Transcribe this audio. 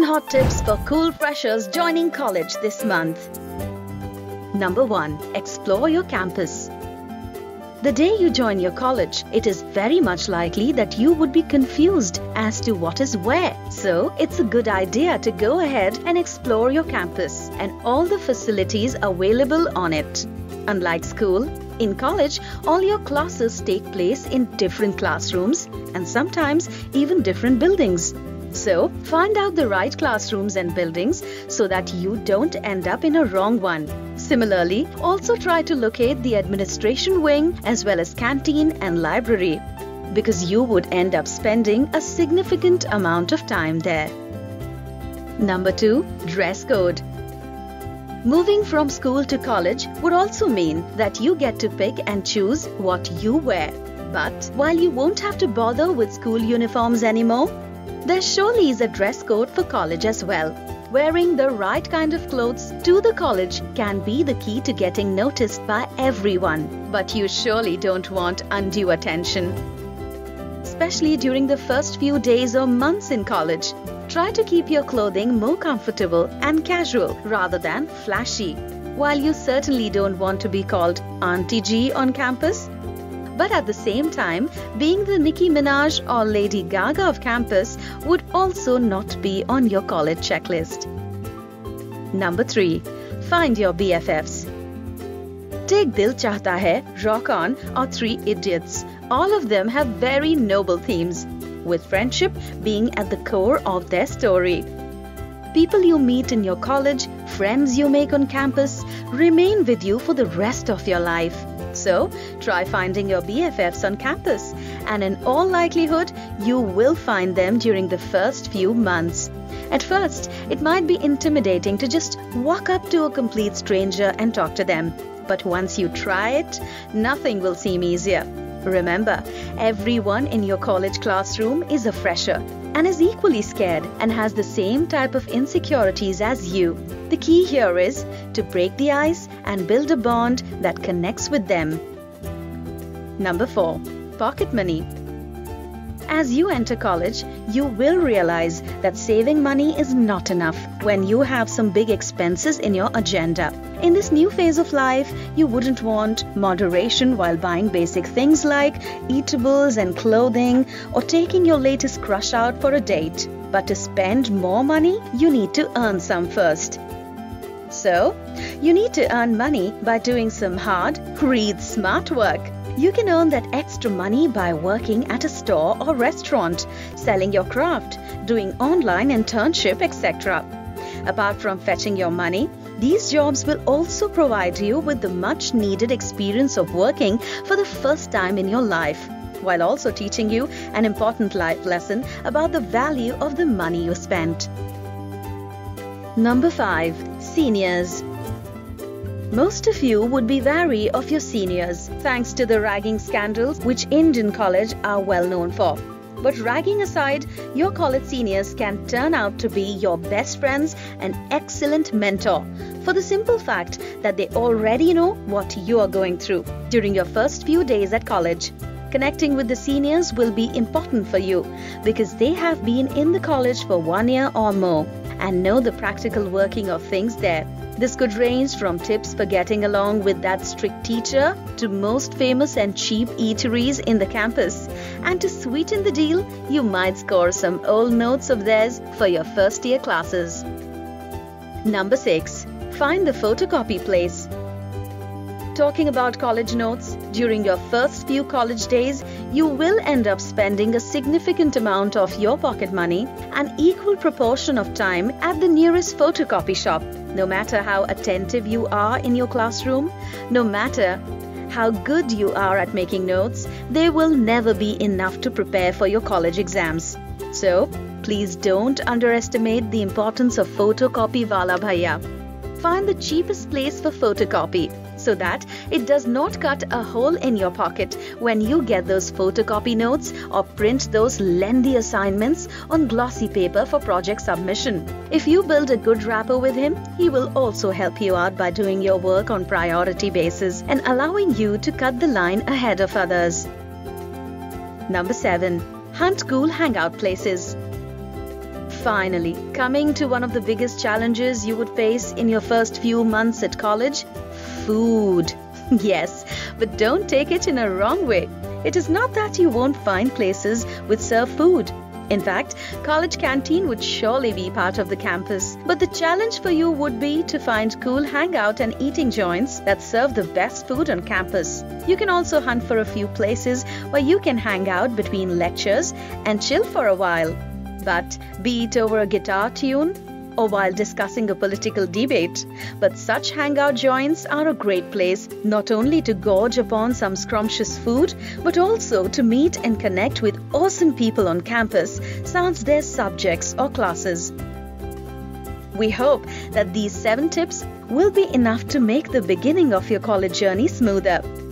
hot tips for cool freshers joining college this month. Number 1. Explore your campus. The day you join your college, it is very much likely that you would be confused as to what is where. So, it's a good idea to go ahead and explore your campus and all the facilities available on it. Unlike school, in college, all your classes take place in different classrooms and sometimes even different buildings. So, find out the right classrooms and buildings so that you don't end up in a wrong one. Similarly, also try to locate the administration wing as well as canteen and library, because you would end up spending a significant amount of time there. Number 2. Dress code. Moving from school to college would also mean that you get to pick and choose what you wear. But while you won't have to bother with school uniforms anymore, there surely is a dress code for college as well. Wearing the right kind of clothes to the college can be the key to getting noticed by everyone. But you surely don't want undue attention. Especially during the first few days or months in college, try to keep your clothing more comfortable and casual rather than flashy. While you certainly don't want to be called Auntie G on campus, but at the same time, being the Nicki Minaj or Lady Gaga of campus would also not be on your college checklist. Number 3. Find your BFFs. Take Dil Chahta Hai, Rock On or 3 Idiots. All of them have very noble themes, with friendship being at the core of their story. People you meet in your college, friends you make on campus, remain with you for the rest of your life. So, try finding your BFFs on campus, and in all likelihood, you will find them during the first few months. At first, it might be intimidating to just walk up to a complete stranger and talk to them. But once you try it, nothing will seem easier. Remember, everyone in your college classroom is a fresher and is equally scared and has the same type of insecurities as you. The key here is to break the ice and build a bond that connects with them. Number 4. Pocket money. As you enter college, you will realize that saving money is not enough when you have some big expenses in your agenda. In this new phase of life, you wouldn't want moderation while buying basic things like eatables and clothing or taking your latest crush out for a date. But to spend more money, you need to earn some first. So, you need to earn money by doing some hard, smart work. You can earn that extra money by working at a store or restaurant, selling your craft, doing online internship, etc. Apart from fetching your money, these jobs will also provide you with the much needed experience of working for the first time in your life, while also teaching you an important life lesson about the value of the money you spent. Number 5. Seniors. Most of you would be wary of your seniors thanks to the ragging scandals which Indian college are well known for. But ragging aside, your college seniors can turn out to be your best friends and excellent mentor for the simple fact that they already know what you are going through during your first few days at college. Connecting with the seniors will be important for you because they have been in the college for 1 year or more and know the practical working of things there. This could range from tips for getting along with that strict teacher to most famous and cheap eateries in the campus. And to sweeten the deal, you might score some old notes of theirs for your first year classes. Number 6. Find the photocopy place. Talking about college notes, during your first few college days, you will end up spending a significant amount of your pocket money, an equal proportion of time at the nearest photocopy shop. No matter how attentive you are in your classroom, no matter how good you are at making notes, they will never be enough to prepare for your college exams. So, please don't underestimate the importance of photocopy wala bhaiya. Find the cheapest place for photocopy so that it does not cut a hole in your pocket when you get those photocopy notes or print those lengthy assignments on glossy paper for project submission. If you build a good rapport with him, he will also help you out by doing your work on priority basis and allowing you to cut the line ahead of others. Number 7. Hunt cool hangout places. Finally, coming to one of the biggest challenges you would face in your first few months at college: food. Yes, but don't take it in a wrong way. It is not that you won't find places which serve food. In fact, college canteen would surely be part of the campus. But the challenge for you would be to find cool hangout and eating joints that serve the best food on campus. You can also hunt for a few places where you can hang out between lectures and chill for a while. But be it over a guitar tune or while discussing a political debate, but such hangout joints are a great place not only to gorge upon some scrumptious food, but also to meet and connect with awesome people on campus, sans their subjects or classes. We hope that these 7 tips will be enough to make the beginning of your college journey smoother.